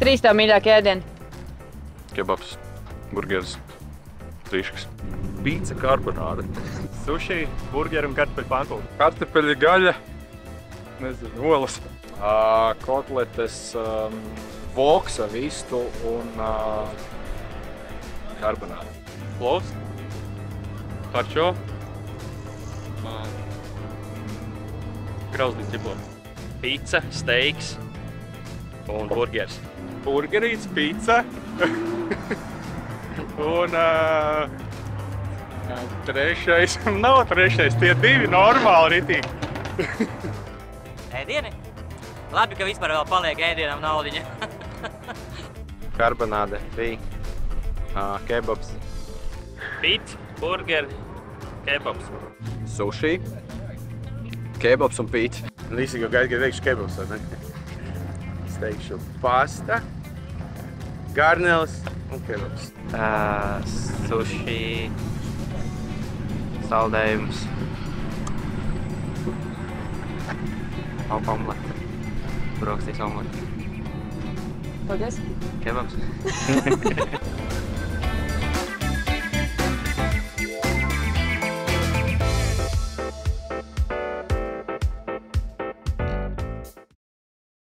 3 tev mīļākie ēdieni. Kebabs, burgeris, trīškas. Pīca, karbonāde. Suši, burgeri un kartupeļu pankūki. Kartupeļi, gaļa, nezinu, olas. Kotletes, voksa, vistu un karbonāde. Plovs, harčo, grauzlīts ķiplot. Pīca, steiks un burgeris. Burgerīts, pīca. Un trešais, nav trešais, tie 2 normāli ritīgi. Ēdieni? Labi, ka vispār vēl paliek ēdienam naudiņa. Karbonāde, kebabs. Pīca, burgeri, kebabs. Suši, kebabs un pīca. Visi jau gaida, ka teikšu kebabs, vai ne? Es teikšu pasta, garneles un kebabs. Suši, saldējums, omlete, brokastīs omlete. Paldies. Kebabs.